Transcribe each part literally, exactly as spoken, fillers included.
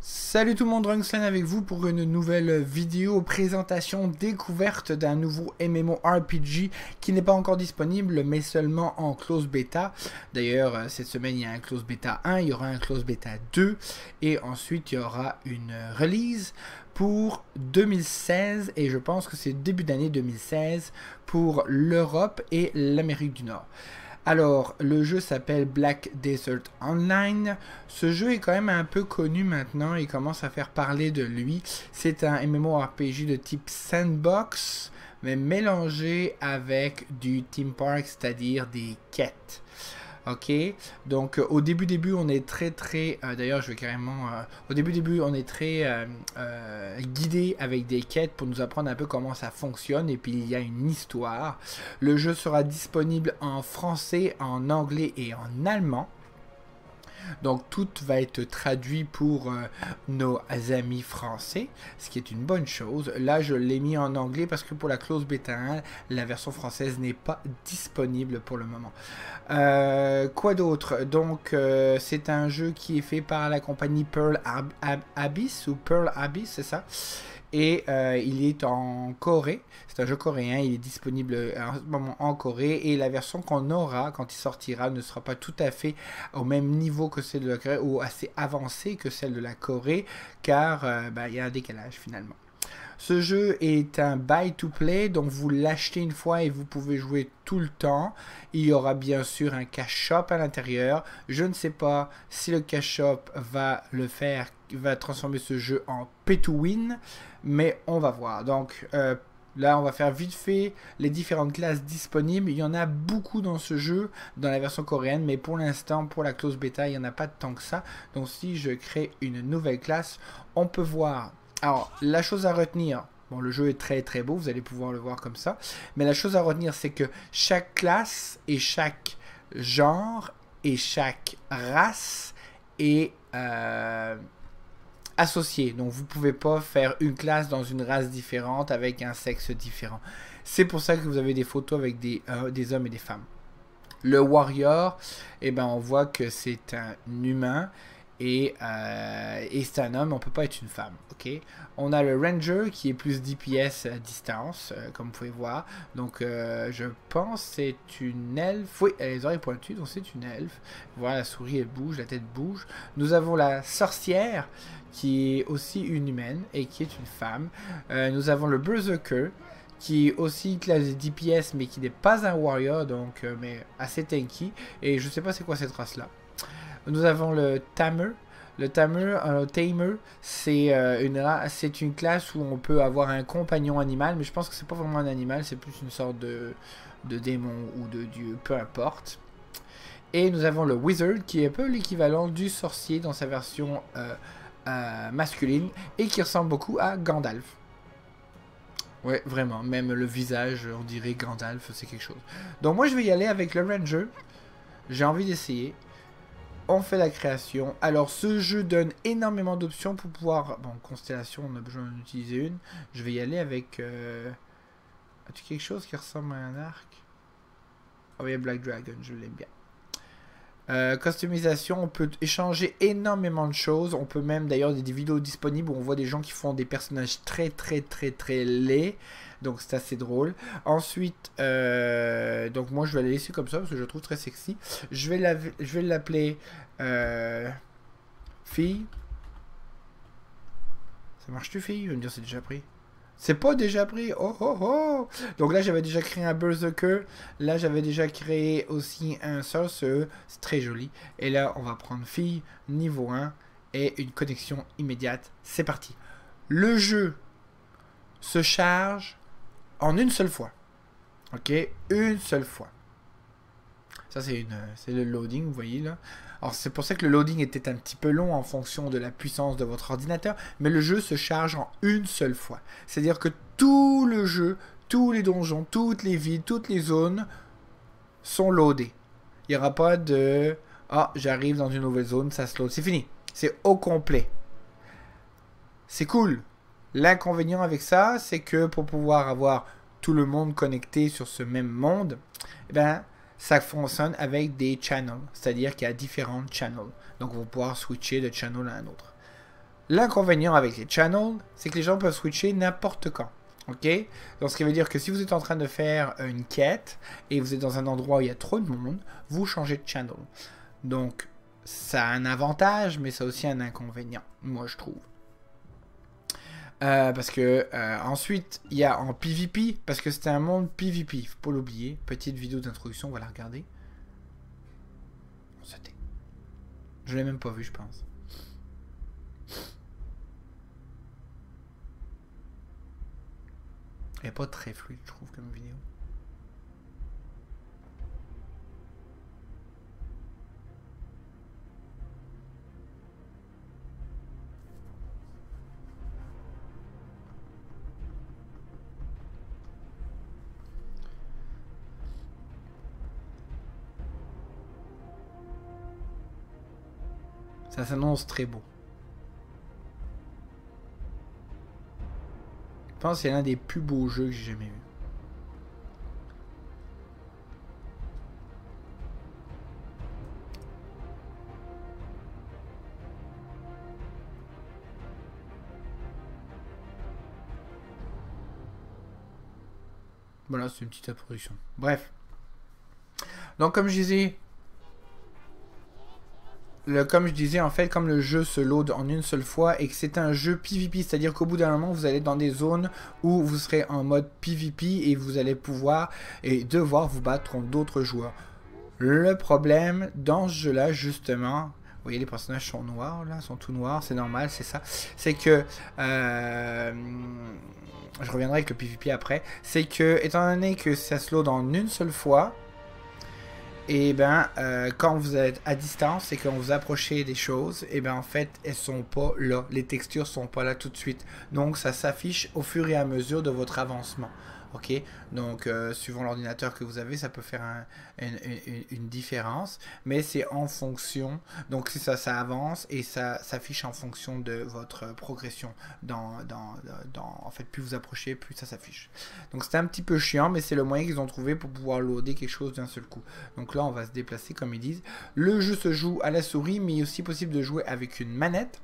Salut tout le monde, Drunkslan avec vous pour une nouvelle vidéo présentation découverte d'un nouveau MMORPG qui n'est pas encore disponible mais seulement en close bêta. D'ailleurs cette semaine il y a un close bêta un, il y aura un close bêta deux et ensuite il y aura une release pour deux mille seize et je pense que c'est début d'année deux mille seize pour l'Europe et l'Amérique du Nord. Alors, le jeu s'appelle Black Desert Online. Ce jeu est quand même un peu connu maintenant, il commence à faire parler de lui. C'est un MMORPG de type sandbox, mais mélangé avec du theme park, c'est-à-dire des quêtes. Ok, donc euh, au début début on est très très, euh, d'ailleurs je vais carrément, euh, au début début on est très euh, euh, guidé avec des quêtes pour nous apprendre un peu comment ça fonctionne et puis il y a une histoire. Le jeu sera disponible en français, en anglais et en allemand. Donc tout va être traduit pour euh, nos amis français, ce qui est une bonne chose. Là je l'ai mis en anglais parce que pour la close bêta un, la version française n'est pas disponible pour le moment. Euh, quoi d'autre? Donc euh, c'est un jeu qui est fait par la compagnie Pearl Ab Ab Abyss ou Pearl Abyss, c'est ça? Et euh, il est en Corée, c'est un jeu coréen, il est disponible en ce moment en Corée et la version qu'on aura quand il sortira ne sera pas tout à fait au même niveau que celle de la Corée ou assez avancée que celle de la Corée car euh, bah, il y a un décalage finalement. Ce jeu est un buy to play, donc vous l'achetez une fois et vous pouvez jouer tout le temps. Il y aura bien sûr un cash shop à l'intérieur. Je ne sais pas si le cash shop va le faire, va transformer ce jeu en pay to win, mais on va voir. Donc euh, là on va faire vite fait les différentes classes disponibles. Il y en a beaucoup dans ce jeu, dans la version coréenne, mais pour l'instant, pour la close bêta, il n'y en a pas tant que ça. Donc si je crée une nouvelle classe, on peut voir. Alors, la chose à retenir, bon, le jeu est très très beau, vous allez pouvoir le voir comme ça, mais la chose à retenir, c'est que chaque classe et chaque genre et chaque race est euh, associée. Donc, vous ne pouvez pas faire une classe dans une race différente avec un sexe différent. C'est pour ça que vous avez des photos avec des, euh, des hommes et des femmes. Le warrior, eh ben, on voit que c'est un humain. Et, euh, et c'est un homme, on peut pas être une femme, ok. On a le ranger qui est plus D P S à distance, euh, comme vous pouvez voir. Donc euh, je pense c'est une elfe, oui, elle a les oreilles pointues, donc c'est une elfe. Voilà, la souris elle bouge, la tête bouge. Nous avons la sorcière qui est aussi une humaine et qui est une femme. Euh, nous avons le berserker qui est aussi classe D P S mais qui n'est pas un warrior, donc euh, mais assez tanky. Et je sais pas c'est quoi cette race là. Nous avons le Tamer. Le Tamer, euh, Tamer c'est euh, une, une classe où on peut avoir un compagnon animal, mais je pense que c'est pas vraiment un animal, c'est plus une sorte de, de démon ou de dieu, peu importe. Et nous avons le Wizard, qui est un peu l'équivalent du sorcier dans sa version euh, euh, masculine, et qui ressemble beaucoup à Gandalf. Ouais, vraiment, même le visage, on dirait Gandalf, c'est quelque chose. Donc moi je vais y aller avec le Ranger, j'ai envie d'essayer. On fait la création. Alors ce jeu donne énormément d'options pour pouvoir... Bon, constellation, on a besoin d'en utiliser une. Je vais y aller avec... Euh... As-tu quelque chose qui ressemble à un arc? Oh, il y a Black Dragon, je l'aime bien. Euh, customisation, on peut échanger énormément de choses. On peut même, d'ailleurs, des, des vidéos disponibles où on voit des gens qui font des personnages très très très très laids. Donc c'est assez drôle. Ensuite, euh, donc moi je vais la laisser comme ça parce que je la trouve très sexy. Je vais la, je vais l'appeler euh, fille. Ça marche-tu fille? Je vais me dire c'est déjà pris. C'est pas déjà pris. Oh oh oh. Donc là j'avais déjà créé un berserker. Là j'avais déjà créé aussi un sorcerer. C'est très joli. Et là on va prendre fille niveau un et une connexion immédiate. C'est parti. Le jeu se charge en une seule fois. Ok, une seule fois. Ça c'est une, c'est le loading, vous voyez là. Alors c'est pour ça que le loading était un petit peu long en fonction de la puissance de votre ordinateur, mais le jeu se charge en une seule fois. C'est-à-dire que tout le jeu, tous les donjons, toutes les villes, toutes les zones sont loadés. Il n'y aura pas de ah j'arrive dans une nouvelle zone, ça se load. C'est fini. C'est au complet. C'est cool. L'inconvénient avec ça, c'est que pour pouvoir avoir tout le monde connecté sur ce même monde, eh ben, ça fonctionne avec des channels, c'est-à-dire qu'il y a différents channels. Donc, on va pouvoir switcher de channel à un autre. L'inconvénient avec les channels, c'est que les gens peuvent switcher n'importe quand. Ok? Donc ce qui veut dire que si vous êtes en train de faire une quête et vous êtes dans un endroit où il y a trop de monde, vous changez de channel. Donc ça a un avantage, mais ça a aussi un inconvénient, moi je trouve. Euh, parce que euh, ensuite il y a en P V P, parce que c'était un monde P V P, faut pas l'oublier. Petite vidéo d'introduction, on va la regarder. C'était. Je l'ai même pas vu, je pense. Elle est pas très fluide, je trouve, comme vidéo. Ça s'annonce très beau. Je pense que c'est l'un des plus beaux jeux que j'ai jamais vu. Voilà, c'est une petite introduction. Bref. Donc comme je disais, Le, comme je disais, en fait, comme le jeu se load en une seule fois et que c'est un jeu P V P, c'est-à-dire qu'au bout d'un moment, vous allez dans des zones où vous serez en mode P V P et vous allez pouvoir et devoir vous battre contre d'autres joueurs. Le problème dans ce jeu-là, justement, vous voyez, les personnages sont noirs, là, sont tout noirs, c'est normal, c'est ça. C'est que, euh, je reviendrai avec le P V P après, c'est que, étant donné que ça se load en une seule fois, et ben euh, quand vous êtes à distance et quand vous approchez des choses, et ben en fait elles sont pas là, les textures sont pas là tout de suite, donc ça s'affiche au fur et à mesure de votre avancement. Ok, donc euh, suivant l'ordinateur que vous avez, ça peut faire un, une, une, une différence, mais c'est en fonction, donc c'est ça, ça avance et ça s'affiche en fonction de votre progression. Dans, dans, dans, en fait, plus vous approchez, plus ça s'affiche. Donc c'est un petit peu chiant, mais c'est le moyen qu'ils ont trouvé pour pouvoir loader quelque chose d'un seul coup. Donc là, on va se déplacer comme ils disent. Le jeu se joue à la souris, mais il est aussi possible de jouer avec une manette.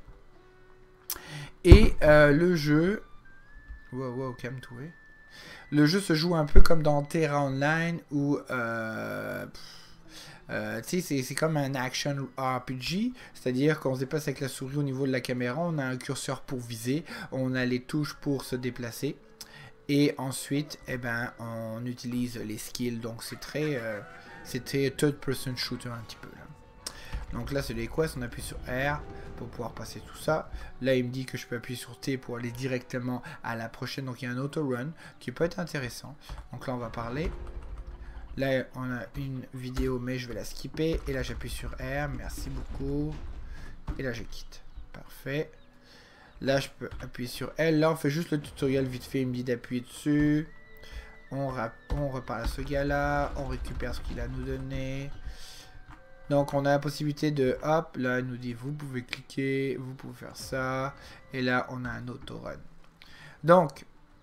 Et euh, le jeu... Wow, wow, calme-toi. Le jeu se joue un peu comme dans Terra Online où euh, euh, c'est comme un action R P G, c'est-à-dire qu'on se déplace avec la souris au niveau de la caméra, on a un curseur pour viser, on a les touches pour se déplacer et ensuite eh ben, on utilise les skills, donc c'est très euh, c'était third person shooter un petit peu là. Donc là c'est les quests, on appuie sur R pour pouvoir passer tout ça. Là il me dit que je peux appuyer sur T pour aller directement à la prochaine, donc il y a un auto-run qui peut être intéressant. Donc là on va parler. Là on a une vidéo mais je vais la skipper. Et là j'appuie sur R, merci beaucoup. Et là je quitte, parfait. Là je peux appuyer sur L, là on fait juste le tutoriel vite fait, il me dit d'appuyer dessus. On, on repart à ce gars là, on récupère ce qu'il a à nous donner. Donc on a la possibilité de, hop, là il nous dit vous pouvez cliquer, vous pouvez faire ça, et là on a un auto-run. Donc,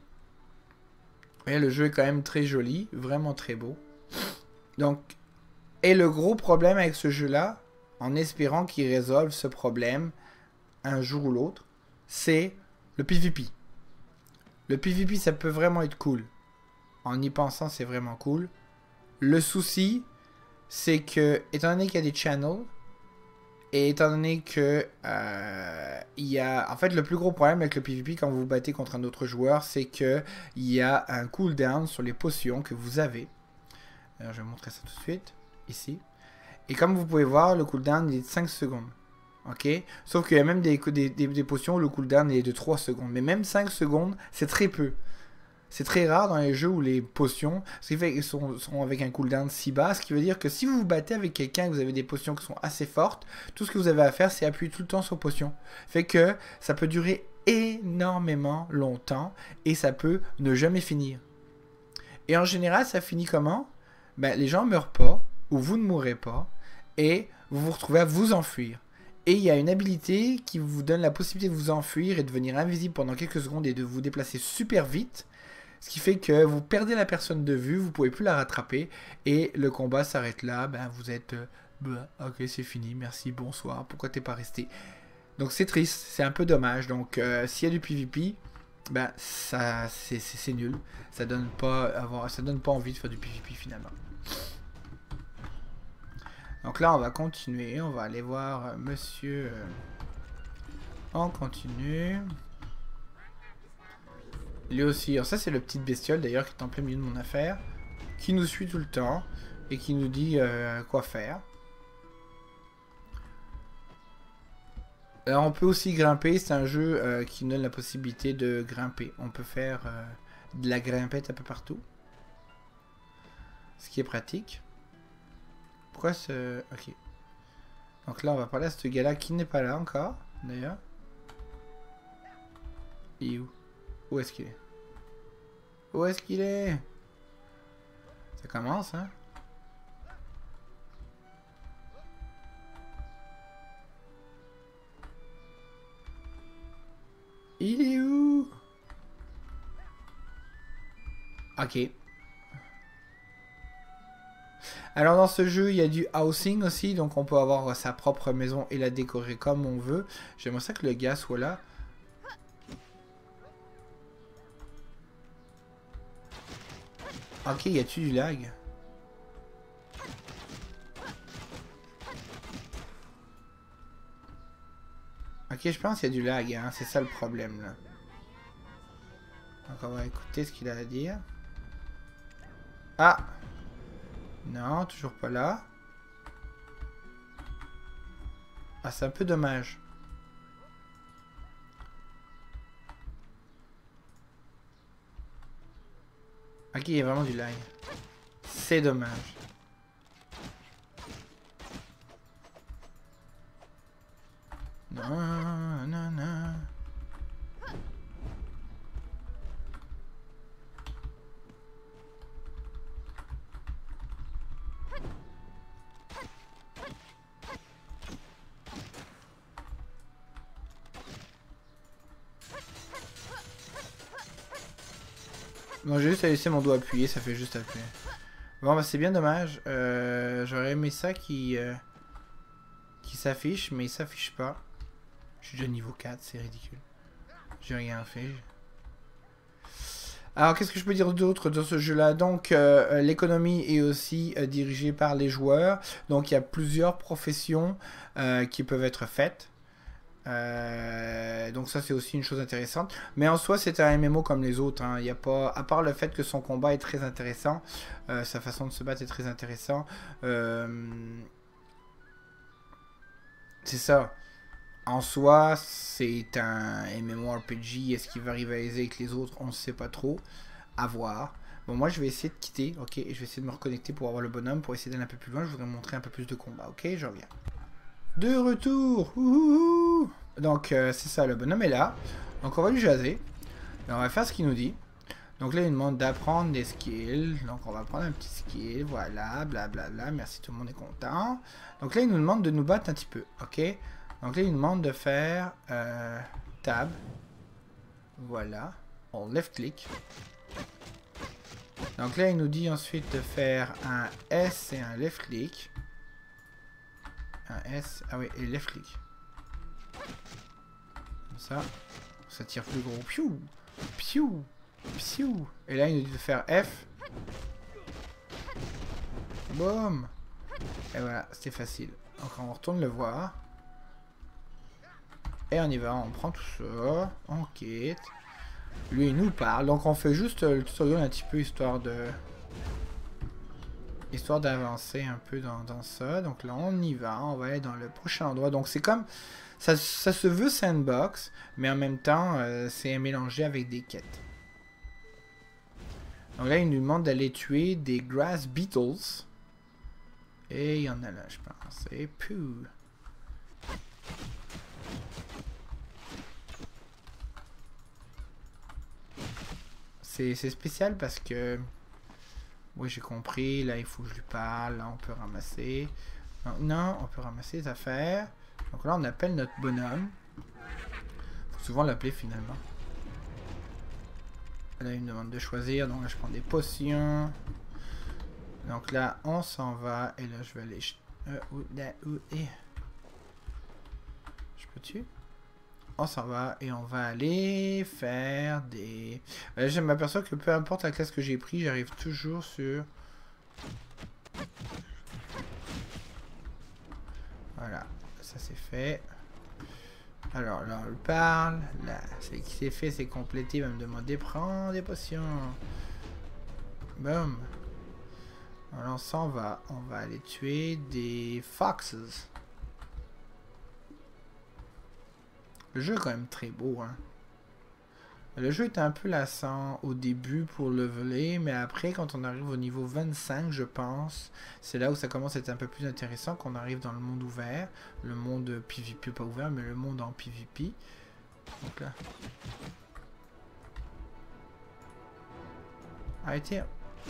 vous voyez, le jeu est quand même très joli, vraiment très beau. Donc, et le gros problème avec ce jeu-là, en espérant qu'il résolve ce problème un jour ou l'autre, c'est le P V P. Le P V P ça peut vraiment être cool. En y pensant c'est vraiment cool. Le souci... c'est que, étant donné qu'il y a des channels, et étant donné que euh, il y a... En fait, le plus gros problème avec le P V P quand vous vous battez contre un autre joueur, c'est que il y a un cooldown sur les potions que vous avez. Alors, je vais vous montrer ça tout de suite, ici. Et comme vous pouvez voir, le cooldown est de cinq secondes. Ok? Sauf qu'il y a même des, des, des, des potions où le cooldown est de trois secondes. Mais même cinq secondes, c'est très peu. C'est très rare dans les jeux où les potions, ce qui fait qu'ils sont, sont avec un cooldown si bas, ce qui veut dire que si vous vous battez avec quelqu'un et que vous avez des potions qui sont assez fortes, tout ce que vous avez à faire c'est appuyer tout le temps sur potion. Fait que ça peut durer énormément longtemps et ça peut ne jamais finir. Et en général ça finit comment? Ben, les gens ne meurent pas, ou vous ne mourrez pas, et vous vous retrouvez à vous enfuir. Et il y a une habilité qui vous donne la possibilité de vous enfuir et de devenir invisible pendant quelques secondes et de vous déplacer super vite. Ce qui fait que vous perdez la personne de vue, vous ne pouvez plus la rattraper et le combat s'arrête là. Ben vous êtes, euh, bah, ok c'est fini, merci, bonsoir, pourquoi t'es pas resté? Donc c'est triste, c'est un peu dommage. Donc euh, s'il y a du PvP, ben ça c'est nul. Ça donne pas avoir, ça donne pas envie de faire du PvP finalement. Donc là on va continuer, on va aller voir euh, monsieur. Euh, on continue. Lui aussi, alors ça c'est le petit bestiole d'ailleurs qui est en plein milieu de mon affaire, qui nous suit tout le temps et qui nous dit euh, quoi faire. Alors on peut aussi grimper, c'est un jeu euh, qui nous donne la possibilité de grimper. On peut faire euh, de la grimpette un peu partout. Ce qui est pratique. Pourquoi ce... Ok. Donc là on va parler à ce gars-là qui n'est pas là encore, d'ailleurs. Il est où? Où est-ce qu'il est? Où est-ce qu'il est? Ça commence, hein? Il est où? Ok. Alors dans ce jeu, il y a du housing aussi, donc on peut avoir sa propre maison et la décorer comme on veut. J'aimerais ça que le gars soit là. Ok, y a-tu du lag? Ok, je pense qu'il y a du lag, hein. C'est ça le problème là. Donc on va écouter ce qu'il a à dire. Ah! Non, toujours pas là. Ah, c'est un peu dommage. Ok, il y a vraiment du lag. C'est dommage. Non, non, non. Non, j'ai juste à laisser mon doigt appuyé, ça fait juste appuyer. Bon, bah c'est bien dommage. Euh, J'aurais aimé ça qui, euh, qui s'affiche, mais il s'affiche pas. Je suis déjà niveau quatre, c'est ridicule. J'ai rien fait. Alors, qu'est-ce que je peux dire d'autre dans ce jeu-là? Donc, euh, l'économie est aussi euh, dirigée par les joueurs. Donc, il y a plusieurs professions euh, qui peuvent être faites. Euh, donc ça c'est aussi une chose intéressante, mais en soi c'est un M M O comme les autres, hein. Il y a pas, à part le fait que son combat est très intéressant, euh, sa façon de se battre est très intéressant, euh, c'est ça. En soi c'est un MMORPG. Est-ce qu'il va rivaliser avec les autres? On ne sait pas trop, à voir. Bon, moi je vais essayer de quitter, ok, et je vais essayer de me reconnecter pour avoir le bonhomme, pour essayer d'aller un peu plus loin. Je voudrais montrer un peu plus de combat, ok, je reviens. De retour. Ouhouhou. Donc euh, c'est ça, le bonhomme est là. Donc on va lui jaser. Et on va faire ce qu'il nous dit. Donc là il nous demande d'apprendre des skills. Donc on va prendre un petit skill. Voilà, blablabla. Bla, bla. Merci, tout le monde est content. Donc là il nous demande de nous battre un petit peu. Ok. Donc là il nous demande de faire euh, tab. Voilà. On left click. Donc là il nous dit ensuite de faire un S et un left click. Un S, ah oui, et left click. Comme ça, ça tire plus gros. Piou, piou, piou. Et là, il nous dit de faire F. Boum. Et voilà, c'était facile. Donc on retourne le voir. Et on y va, on prend tout ça. On quitte. Lui, il nous parle. Donc on fait juste le tutoriel un petit peu, histoire de... Histoire d'avancer un peu dans, dans ça. Donc là, on y va. On va aller dans le prochain endroit. Donc c'est comme... Ça, ça se veut sandbox, mais en même temps, euh, c'est mélangé avec des quêtes. Donc là, il nous demande d'aller tuer des grass beetles. Et il y en a là, je pense. Et pouh. C'est spécial parce que... Oui, j'ai compris. Là, il faut que je lui parle. Là, on peut ramasser. Non, non, on peut ramasser les affaires. Donc là, on appelle notre bonhomme. Faut souvent l'appeler finalement. Là, il me demande de choisir. Donc là, je prends des potions. Donc là, on s'en va. Et là, je vais aller... Euh, où, là, où, et... Je peux tuer? on s'en va et on va aller faire des... Euh, je m'aperçois que peu importe la classe que j'ai pris, j'arrive toujours sur... Voilà, ça c'est fait. Alors là on le parle, là c'est qui c'est fait, c'est complété, il va me demander prends des potions. Boum. Alors on s'en va, on va aller tuer des foxes. Le jeu est quand même très beau, hein. Le jeu est un peu lassant au début pour leveler, mais après, quand on arrive au niveau vingt-cinq, je pense, c'est là où ça commence à être un peu plus intéressant, qu'on arrive dans le monde ouvert, le monde P V P, pas ouvert, mais le monde en P V P. Donc là... Arrêtez.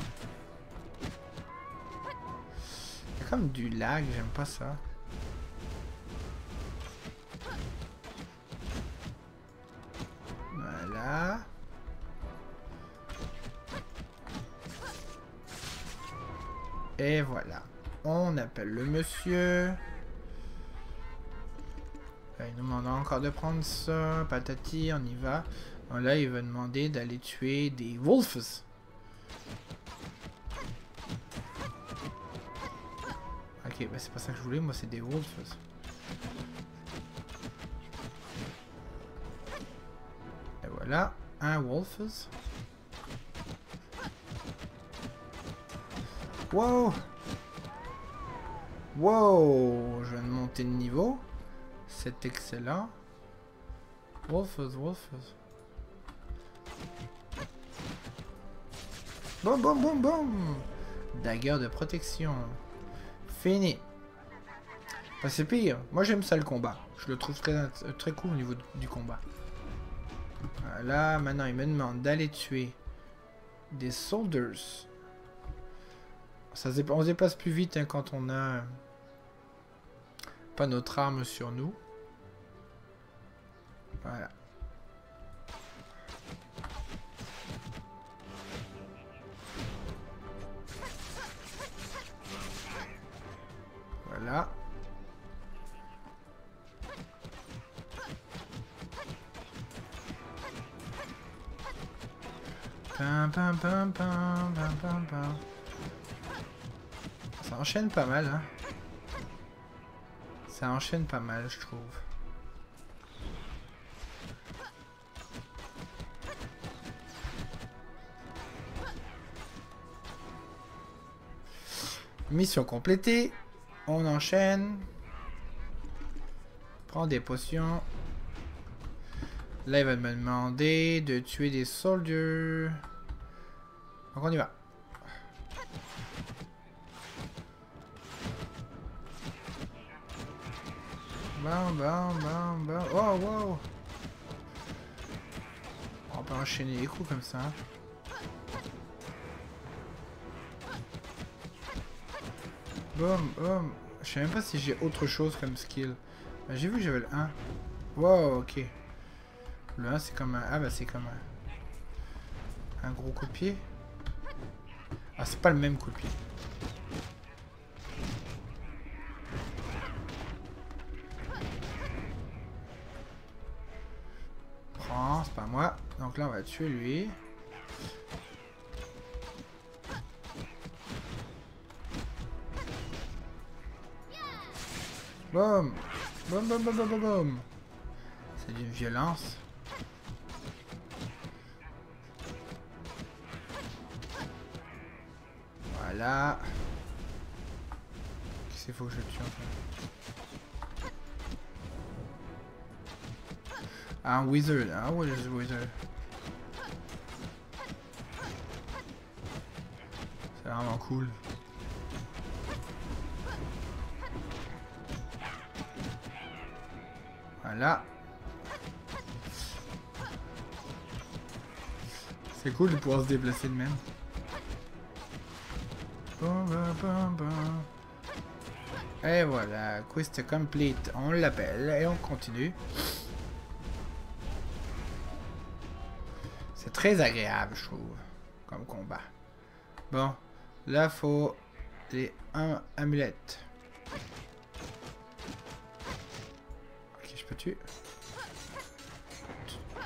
Il y a comme du lag, j'aime pas ça. Voilà. Et voilà. On appelle le monsieur. Là, il nous demande encore de prendre ça. Patati, on y va. Bon, là, il va demander d'aller tuer des wolves. Ok, bah c'est pas ça que je voulais. Moi, c'est des wolves. Et voilà. Un wolves. Wow! Wow! Je viens de monter de niveau. C'est excellent. Wolfers, Wolfers. Boum, boum, boum, boum! Dagger de protection. Fini. Enfin, c'est pire. Moi, j'aime ça le combat. Je le trouve très, très cool au niveau du combat. Voilà. Maintenant, il me demande d'aller tuer des soldiers. Ça, on se déplace plus vite hein, quand on a pas notre arme sur nous. Voilà. Voilà. Pam, pam, pam, pam, pam, pam, pam. Ça enchaîne pas mal, hein. Ça enchaîne pas mal, je trouve. Mission complétée. On enchaîne. Prends des potions. Là, il va me demander de tuer des soldiers. Donc, on y va. Bam, bam, bam, bam. Oh, wow. On peut enchaîner les coups comme ça. Boum, boum. Je sais même pas si j'ai autre chose comme skill. Ben, j'ai vu que j'avais le un. Wow, ok. Le un, c'est comme un... Ah, bah, c'est comme un... Un gros coup de pied. Ah, c'est pas le même coup de pied. Prends, c'est pas moi. Donc là, on va tuer lui. Boum. Boum, boum, boum, boum, boum, boum. C'est d'une violence. Voilà. Qu'est-ce qu'il faut que je tue en fait? Ah, un wizard. Ah, what is a wizard? C'est vraiment cool. Voilà. C'est cool de pouvoir se déplacer de même. Et voilà, quest complete. On l'appelle et on continue. C'est très agréable, je trouve, comme combat. Bon, là, faut les un amulettes. Ok, je peux tuer.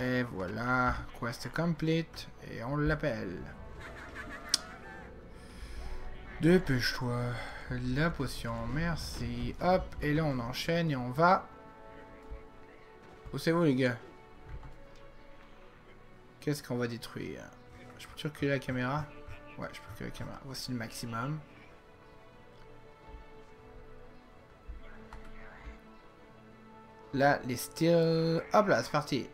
Et voilà, quest complete. Et on l'appelle. Dépêche-toi. La potion, merci. Hop, et là on enchaîne et on va... Où c'est vous les gars? Qu'est-ce qu'on va détruire? Je peux reculer la caméra? Ouais, je peux reculer la caméra. Voici le maximum. Là, les styles... Hop là, c'est parti.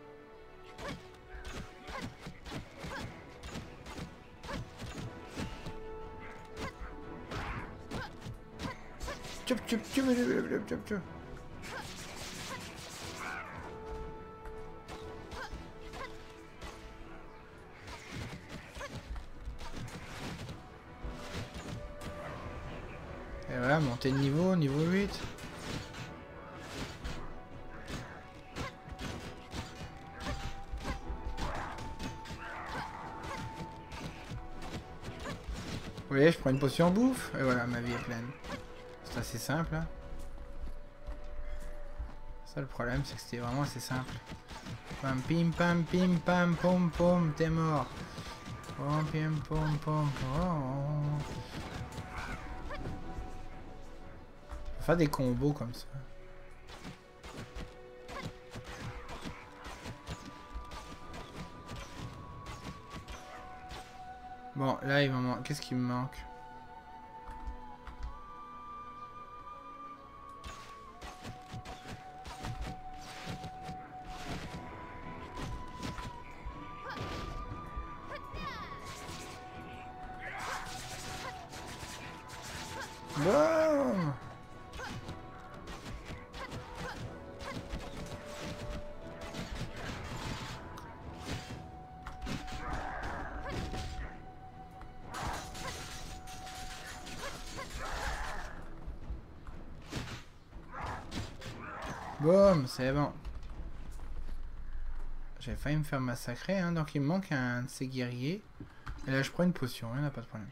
Tchup, tchup, tchup, tchup, tchup, tchup. Et voilà, monter de niveau, niveau huit. Vous voyez, je prends une potion bouffe, et voilà, ma vie est pleine. C'est assez simple, hein. Ça, le problème, c'est que c'était vraiment assez simple. Pam, pim, pam, pim, pam, pom, pom, t'es mort. Pom, pim, pom, pom, pom. Faut faire des combos comme ça. Bon, là, il me manque. Qu'est-ce qui me manque? Boum! Boum, c'est bon. J'ai failli me faire massacrer, hein, donc il me manque un de ces guerriers. Et là, je prends une potion, il n'y a pas de problème.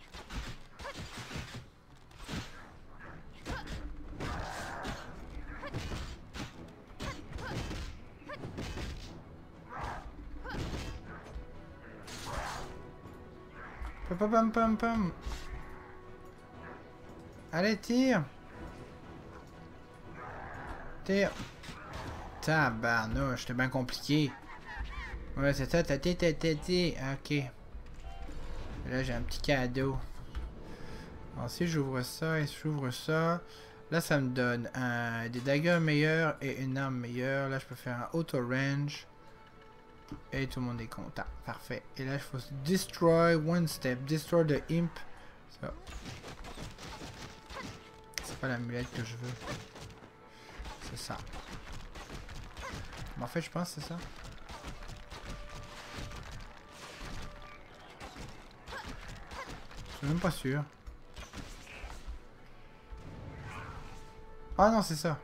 Pam pam pam pam. Allez, tire. Tire. Tabarnouche, c'était bien compliqué. Ouais, c'est ça, t'as t'as t'as t'as. Ok. Et là, j'ai un petit cadeau. Ensuite, j'ouvre ça et j'ouvre ça. Là, ça me donne un, des daggers meilleurs et une arme meilleure. Là, je peux faire un auto range. Et tout le monde est content. Parfait. Et là, il faut destroy one step. Destroy the imp. Ça. C'est pas l'amulette que je veux. C'est ça. Mais en fait, je pense que c'est ça. Je suis même pas sûr. Ah non, c'est ça.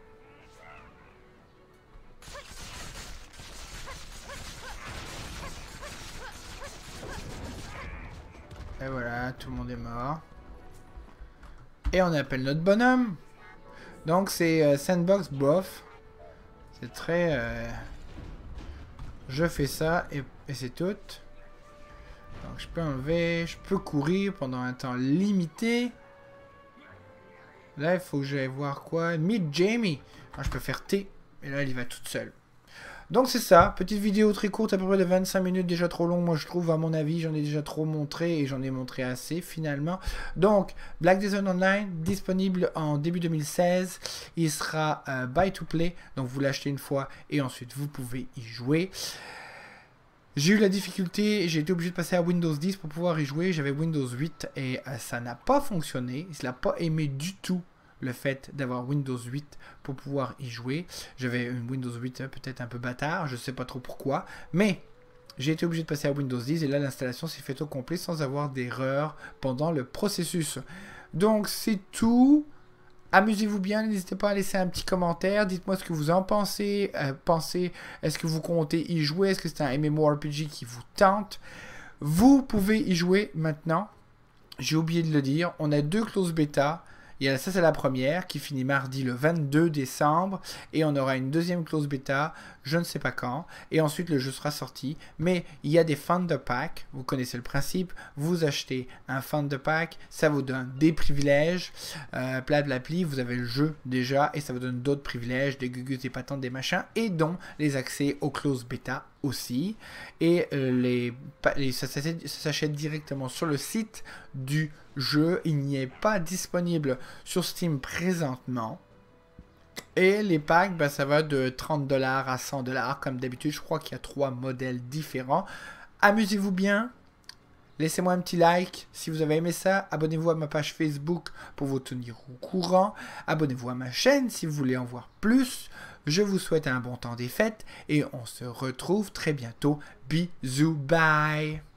Et voilà, tout le monde est mort. Et on appelle notre bonhomme. Donc c'est euh, Sandbox Bof. C'est très... Euh... Je fais ça et, et c'est tout. Donc je peux enlever, je peux courir pendant un temps limité. Là il faut que j'aille voir quoi. Meet Jamie. Alors, je peux faire T. Et là elle y va toute seule. Donc c'est ça, petite vidéo très courte, à peu près de vingt-cinq minutes, déjà trop long, moi je trouve, à mon avis, j'en ai déjà trop montré, et j'en ai montré assez finalement. Donc, Black Desert Online, disponible en début deux mille seize, il sera euh, buy to play, donc vous l'achetez une fois, et ensuite vous pouvez y jouer. J'ai eu la difficulté, j'ai été obligé de passer à Windows dix pour pouvoir y jouer, j'avais Windows huit, et euh, ça n'a pas fonctionné, il n'a pas aimé du tout le fait d'avoir Windows huit pour pouvoir y jouer. J'avais une Windows huit peut-être un peu bâtard, je sais pas trop pourquoi, mais j'ai été obligé de passer à Windows dix et là l'installation s'est faite au complet sans avoir d'erreur pendant le processus. Donc c'est tout. Amusez-vous bien, n'hésitez pas à laisser un petit commentaire, dites-moi ce que vous en pensez, euh, pensez, est-ce que vous comptez y jouer, est-ce que c'est un MMORPG qui vous tente? Vous pouvez y jouer maintenant, j'ai oublié de le dire, on a deux clauses bêta. Il y a, ça c'est la première qui finit mardi le vingt-deux décembre et on aura une deuxième close bêta, je ne sais pas quand, et ensuite le jeu sera sorti. Mais il y a des Thunder Pack, vous connaissez le principe, vous achetez un Thunder Pack, ça vous donne des privilèges, euh, blablabli, vous avez le jeu déjà et ça vous donne d'autres privilèges, des gugus, des patentes, des machins, et dont les accès aux close bêta aussi. Et euh, les, les, ça, ça, ça s'achète directement sur le site du jeu, il n'y est pas disponible sur Steam présentement. Et les packs, ben, ça va de trente dollars à cent dollars comme d'habitude. Je crois qu'il y a trois modèles différents. Amusez-vous bien. Laissez-moi un petit like si vous avez aimé ça. Abonnez-vous à ma page Facebook pour vous tenir au courant. Abonnez-vous à ma chaîne si vous voulez en voir plus. Je vous souhaite un bon temps des fêtes et on se retrouve très bientôt. Bisous, bye!